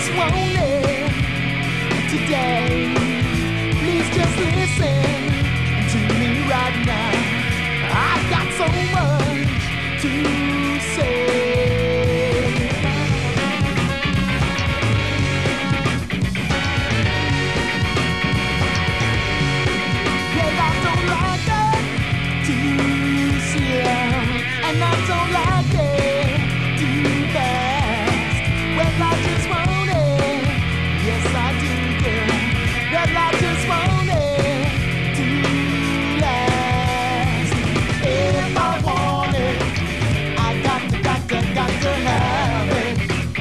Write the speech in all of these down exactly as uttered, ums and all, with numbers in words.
just want it today. Please just listen to me right now. I've got so much to say. Well, I don't like it too slow, and I don't like it too fast. Well, I just want it, yes I do, girl. Well, I just want it to last. If I want it, I got to, got to, got to have it.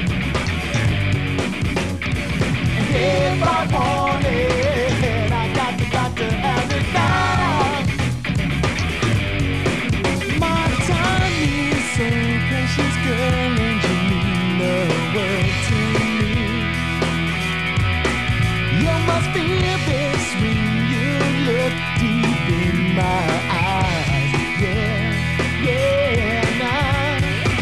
And if I want it, I got to, got to have it now. My time is so precious, girl, and you mean the world to me. You must feel this when you look deep in my eyes. Yeah, yeah, now.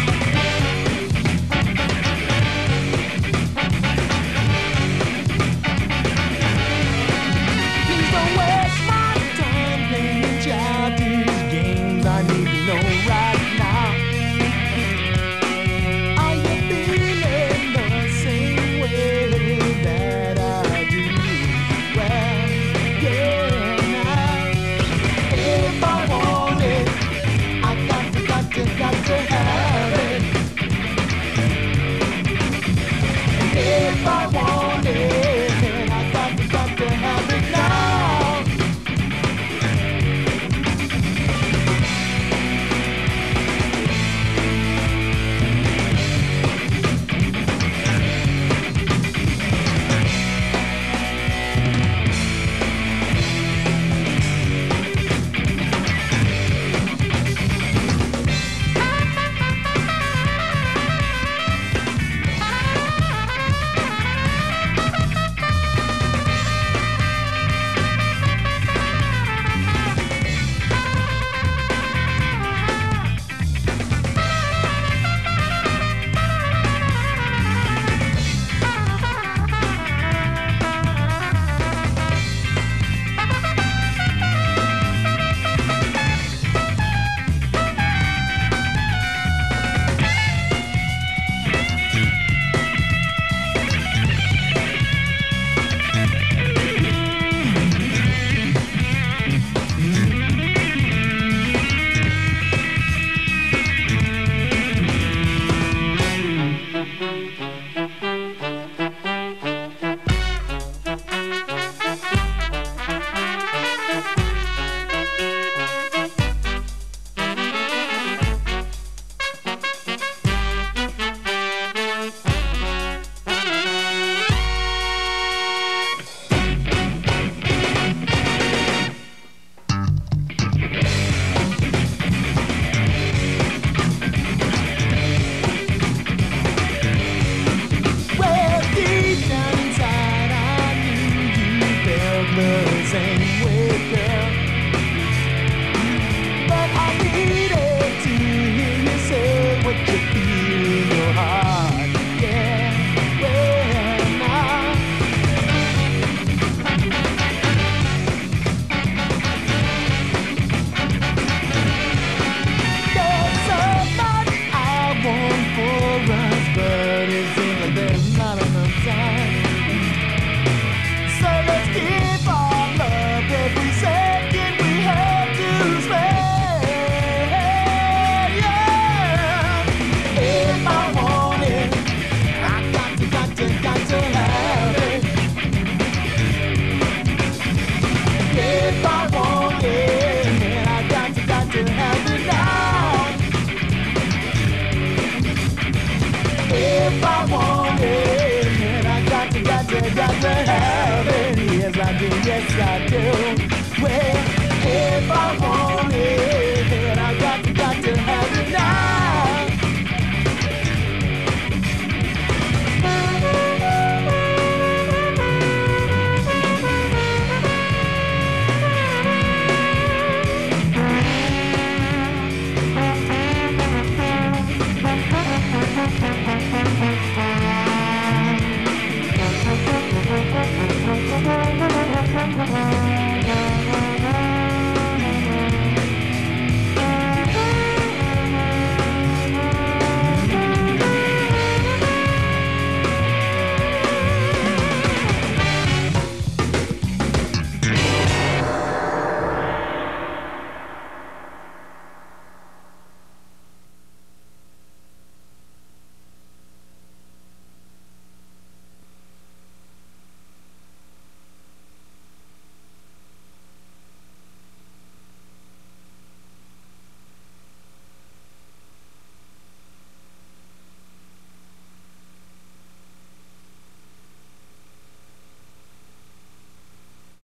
Please don't waste my time playing childish games. I need to know right now. Are you feeling the same way that I do? Well, yeah, now. If I want it, I got to, got to, got to have it. And if I want it, I got to, got to have it now. Well, deep down inside, I knew you felt the same way, girl. But I needed to hear you say what you feel in your heart. Yeah, well, now. There's so much I want for us, but it seems like there's not enough time. So let's give our love every second we have to spend. Yeah. If I want it, I got to, got to, got to have it. If I want it, I got to, got to have it now. If I want it, I got to, got to, got to have it. Yes, I do, yes, I do. Well, if I want